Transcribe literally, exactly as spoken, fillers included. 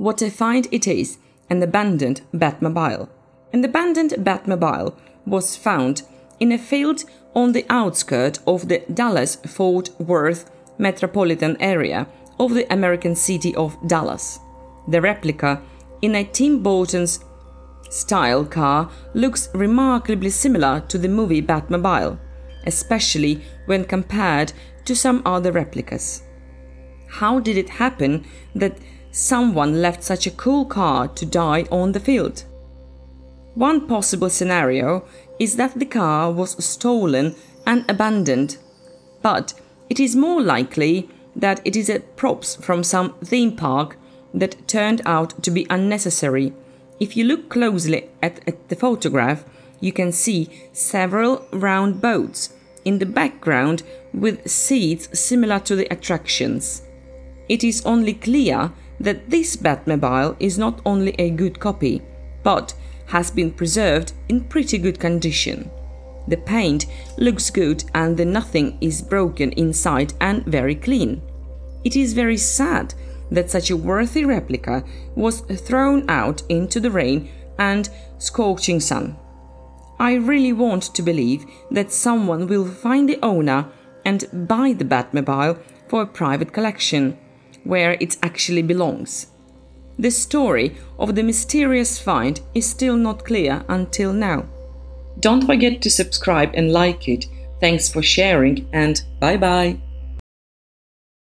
What a find it is, an abandoned Batmobile. An abandoned Batmobile was found in a field on the outskirts of the Dallas-Fort Worth metropolitan area of the American city of Dallas. The replica, in a Tim Burton's style car, looks remarkably similar to the movie Batmobile, especially when compared to some other replicas. How did it happen that someone left such a cool car to die on the field? One possible scenario is that the car was stolen and abandoned, but it is more likely that it is a props from some theme park that turned out to be unnecessary. If you look closely at, at the photograph, you can see several round boats in the background with seats similar to the attractions. It is only clear that this Batmobile is not only a good copy, but has been preserved in pretty good condition. The paint looks good and the nothing is broken inside and very clean. It is very sad that such a worthy replica was thrown out into the rain and scorching sun. I really want to believe that someone will find the owner and buy the Batmobile for a private collection, where it actually belongs. The story of the mysterious find is still not clear until now. Don't forget to subscribe and like it. Thanks for sharing and bye bye!